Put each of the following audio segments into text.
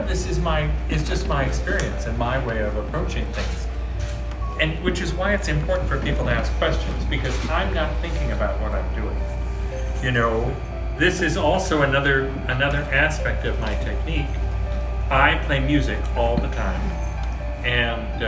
of this is just my experience and my way of approaching things. And which is why it's important for people to ask questions, because I'm not thinking about what I'm doing. You know, this is also another aspect of my technique. I play music all the time, and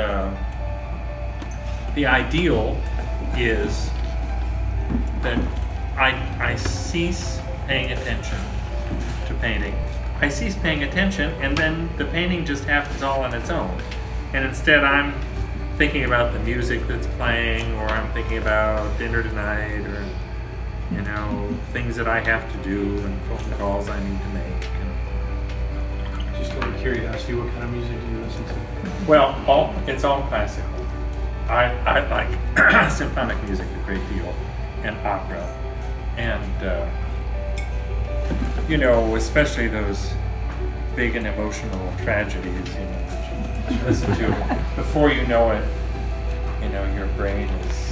the ideal is that I cease paying attention to painting. I cease paying attention, and then the painting just happens all on its own. And instead I'm thinking about the music that's playing, or I'm thinking about dinner tonight, or, you know, things that I have to do and phone calls I need to make. Just out of curiosity, what kind of music do you listen to? Well, it's all classical. I like symphonic music a great deal, and opera, and you know, especially those big and emotional tragedies, you know, that you listen to. Before you know it, you know, your brain is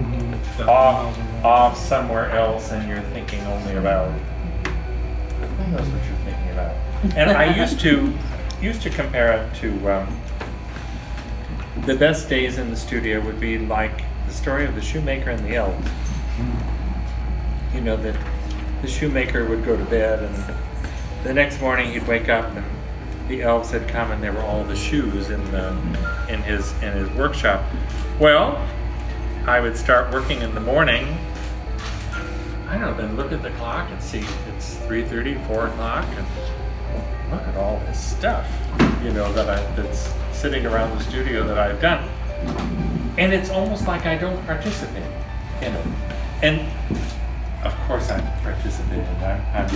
off somewhere else, and you're thinking only about, who knows what you're thinking about. And I used to compare it to the best days in the studio would be like the story of the shoemaker and the elves. You know, that the shoemaker would go to bed, and the next morning he'd wake up and the elves had come and there were all the shoes in his workshop. Well, I would start working in the morning. I don't know, then look at the clock and see it's 3:30, 4 o'clock, and look at all this stuff, you know, that's sitting around the studio that I've done. And it's almost like I don't participate in it. And of course I participate in it. I'm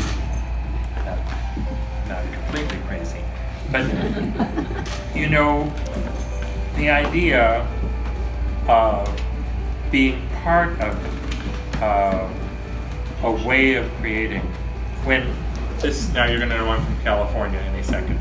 not completely crazy. But, you know, the idea of being part of a way of creating, when this, now you're going to know I'm from California any second,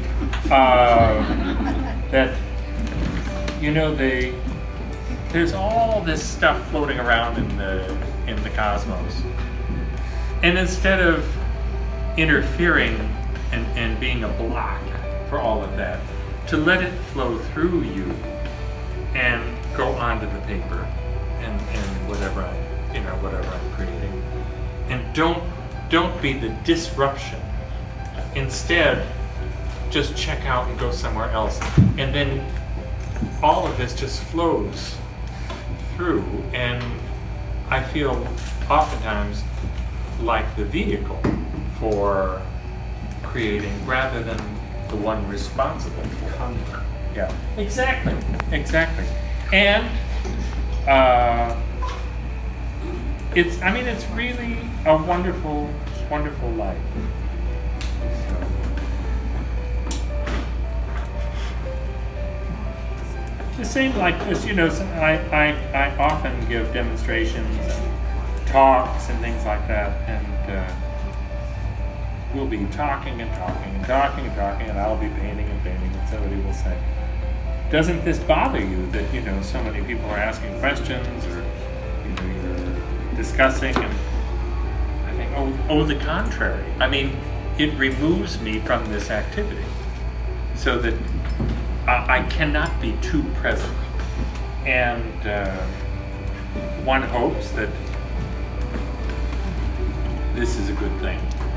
that, you know, there's all this stuff floating around in the cosmos, and instead of interfering and being a block for all of that, to let it flow through you and go onto the paper and whatever I'm creating, and don't be the disruption. Instead, just check out and go somewhere else, and then all of this just flows through, and I feel oftentimes like the vehicle for creating rather than the one responsible for it. Yeah, exactly. And it's really a wonderful life. The same like this, you know, I often give demonstrations and talks and things like that, and we'll be talking, and I'll be painting, and somebody will say, doesn't this bother you that, you know, so many people are asking questions, or, you know, you're discussing? And I think, oh, the contrary. I mean, it removes me from this activity, so that I cannot be too present. And one hopes that this is a good thing.